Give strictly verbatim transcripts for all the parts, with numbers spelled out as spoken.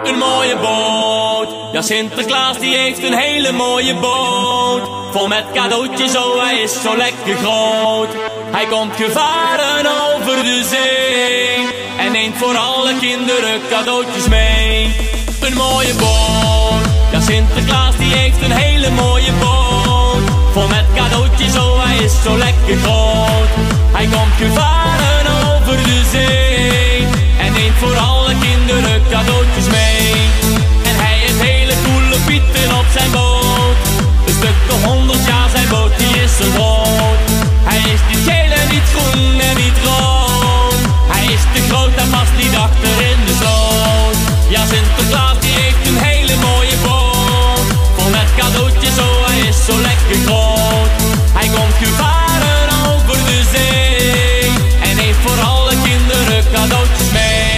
Een mooie boot, ja Sinterklaas die heeft een hele mooie boot. Vol met cadeautjes, oh hij is zo lekker groot. Hij komt gevaren over de zee en neemt voor alle kinderen cadeautjes mee. Een mooie boot, ja Sinterklaas die heeft een hele mooie boot. Vol met cadeautjes, oh hij is zo lekker groot. Hij komt gevaren over de zee en neemt voor alle kinderen cadeautjes mee. En hij heeft hele coole pieten op zijn boot. Een stuk of honderd jaar, zijn boot die is zo groot. Hij is niet geel en niet groen en niet rood. Hij is te groot en past niet achter in de sloot. Ja, Sinterklaas die heeft een hele mooie boot. Vol met cadeautjes, oh hij is zo lekker groot. Hij komt gevaren over de zee en heeft voor alle kinderen cadeautjes mee.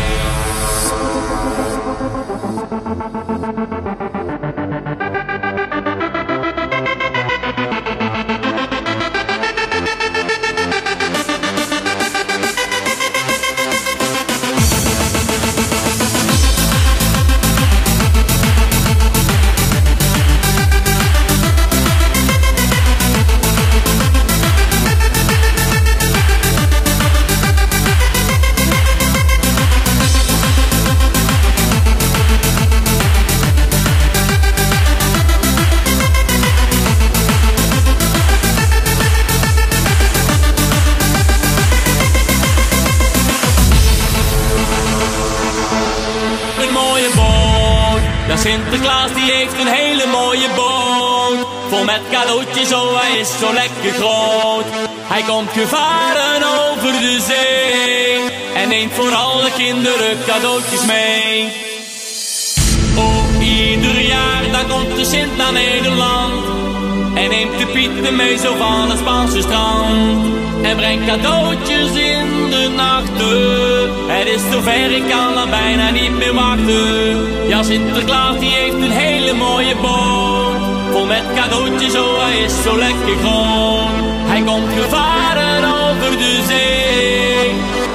Ja, Sinterklaas die heeft een hele mooie boot. Vol met cadeautjes, oh hij is zo lekker groot. Hij komt gevaren over de zee en neemt voor alle kinderen cadeautjes mee. Oh, ieder jaar dan komt de Sint naar Nederland en neemt de Pieten mee zo van het Spaanse strand. En brengt cadeautjes in de nachten. Het is zover, ik kan er bijna niet meer wachten. Ja, Sinterklaas die heeft een hele mooie boot. Vol met cadeautjes, oh hij is zo lekker groot. Hij komt gevaren over de zee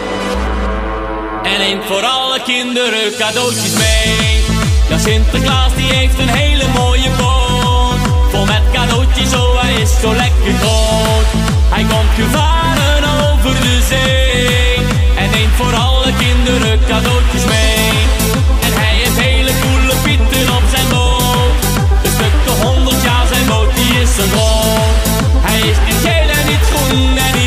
en neemt voor alle kinderen cadeautjes mee. Ja, Sinterklaas die heeft een hele mooie boot. Vol met cadeautjes, oh hij is zo lekker groot. Hij komt gevaren over de zee en neemt voor alle kinderen cadeautjes mee. En hij heeft hele coole pieten op zijn boot. Een stuk of honderd jaar, zijn boot die is zo groot. Hij is niet geel en niet groen en